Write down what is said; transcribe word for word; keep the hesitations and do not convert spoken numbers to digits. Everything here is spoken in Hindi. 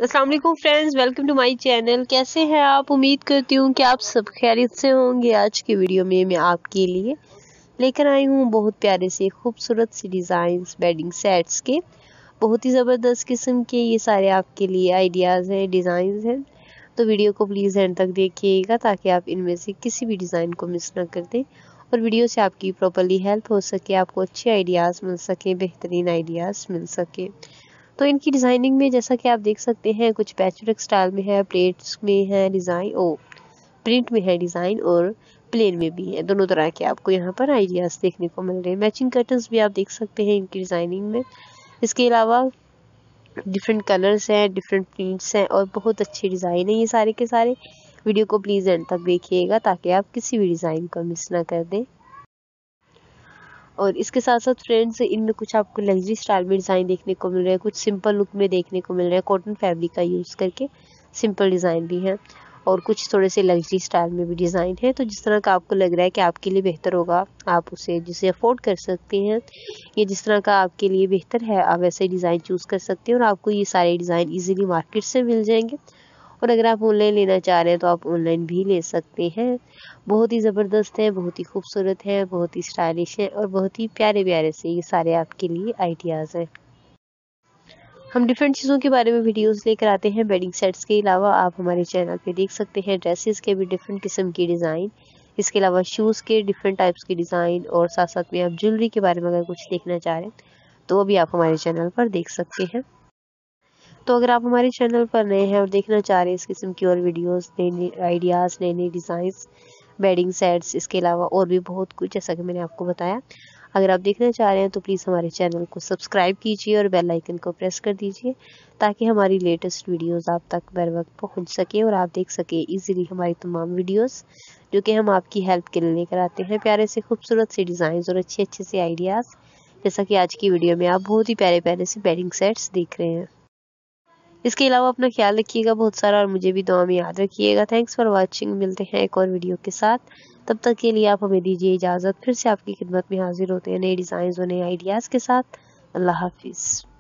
अस्सलाम वालेकुम friends, welcome to my channel. कैसे हैं आप? उम्मीद करती हूँ कि आप सब खैरियत से होंगे। आज की वीडियो में मैं आपके लिए लेकर आई हूँ बहुत प्यारे से खूबसूरत सी डिज़ाइंस बेडिंग सेट्स के। बहुत ही ज़बरदस्त किस्म के ये सारे आपके लिए आइडियाज़ हैं, डिज़ाइंस हैं। तो वीडियो को प्लीज़ एंड तक देखिएगा ताकि आप इनमें से किसी भी डिज़ाइन को मिस ना कर दें और वीडियो से आपकी प्रॉपरली हेल्प हो सके, आपको अच्छे आइडियाज़ मिल सके, बेहतरीन आइडियाज़ मिल सके। तो इनकी डिज़ाइनिंग में जैसा कि आप देख सकते हैं कुछ पैचवर्क स्टाइल में है, प्लेट्स में है डिज़ाइन, ओ प्रिंट में है डिज़ाइन और प्लेन में भी है। दोनों तरह के आपको यहाँ पर आइडियाज़ देखने को मिल रहे हैं। मैचिंग कर्टन्स भी आप देख सकते हैं इनकी डिज़ाइनिंग में। इसके अलावा डिफरेंट कलर्स हैं, डिफरेंट प्रिंट्स हैं और बहुत अच्छी डिज़ाइन है ये सारे के सारे। वीडियो को प्लीज़ एंड तक देखिएगा ताकि आप किसी भी डिज़ाइन को मिस ना कर दें। और इसके साथ साथ फ्रेंड्स इनमें कुछ आपको लग्जरी स्टाइल में डिज़ाइन देखने को मिल रहा है, कुछ सिंपल लुक में देखने को मिल रहा है। कॉटन फैब्रिक का यूज़ करके सिंपल डिज़ाइन भी है और कुछ थोड़े से लग्जरी स्टाइल में भी डिज़ाइन है। तो जिस तरह का आपको लग रहा है कि आपके लिए बेहतर होगा, आप उसे जिसे अफोर्ड कर सकते हैं, ये जिस तरह का आपके लिए बेहतर है आप वैसे डिज़ाइन चूज़ कर सकते हैं और आपको ये सारे डिज़ाइन ईजिली मार्केट से मिल जाएंगे। और अगर आप ऑनलाइन लेना चाह रहे हैं तो आप ऑनलाइन भी ले सकते हैं। बहुत ही ज़बरदस्त है, बहुत ही खूबसूरत है, बहुत ही स्टाइलिश है और बहुत ही प्यारे प्यारे से ये सारे आपके लिए आइडियाज़ हैं। हम डिफरेंट चीज़ों के बारे में वीडियोस लेकर आते हैं। बेडिंग सेट्स के अलावा आप हमारे चैनल पे देख सकते हैं ड्रेसेस के भी डिफरेंट किस्म की डिज़ाइन। इसके अलावा शूज़ के डिफरेंट टाइप्स की डिज़ाइन और साथ साथ में आप ज्वेलरी के बारे में अगर कुछ देखना चाह रहे हैं तो वो भी आप हमारे चैनल पर देख सकते हैं। तो अगर आप हमारे चैनल पर नए हैं और देखना चाह रहे हैं इस किस्म की और वीडियोस, नए नए आइडियाज़, नए नए डिज़ाइंस, बेडिंग सेट्स, इसके अलावा और भी बहुत कुछ जैसा कि मैंने आपको बताया। अगर आप देखना चाह रहे हैं तो प्लीज़ हमारे चैनल को सब्सक्राइब कीजिए और बेल आइकन को प्रेस कर दीजिए ताकि हमारी लेटेस्ट वीडियोस आप तक बर वक्त पहुँच सके और आप देख सके इजीली हमारी तमाम वीडियोस जो कि हम आपकी हेल्प के लिए लेकर आते हैं। प्यारे से खूबसूरत से डिज़ाइन और अच्छे अच्छे से आइडियाज़, जैसा कि आज की वीडियो में आप बहुत ही प्यारे प्यारे से बेडिंग सेट्स देख रहे हैं। इसके अलावा अपना ख्याल रखिएगा बहुत सारा और मुझे भी दुआ में याद रखिएगा। Thanks for watching. मिलते हैं एक और वीडियो के साथ। तब तक के लिए आप हमें दीजिए इजाज़त। फिर से आपकी खिदमत में हाजिर होते हैं नए डिज़ाइन और नए आइडियाज़ के साथ। अल्लाह हाफिज़।